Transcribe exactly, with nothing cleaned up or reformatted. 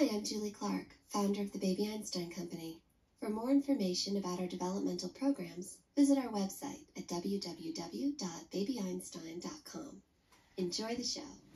I'm Julie Clark, founder of the Baby Einstein Company. For more information about our developmental programs, visit our website at w w w dot baby einstein dot com. Enjoy the show.